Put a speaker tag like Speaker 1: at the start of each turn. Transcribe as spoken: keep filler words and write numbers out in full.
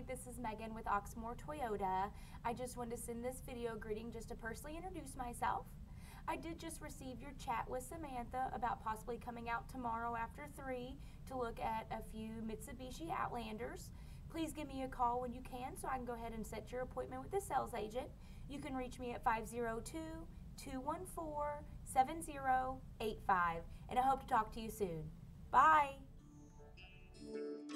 Speaker 1: this is Megan with Oxmoor Toyota. I just wanted to send this video greeting just to personally introduce myself. I did just receive your chat with Samantha about possibly coming out tomorrow after three to look at a few Mitsubishi Outlanders. Please give me a call when you can so I can go ahead and set your appointment with the sales agent. You can reach me at five zero two, two one four, seven zero eight five, and I hope to talk to you soon. Bye!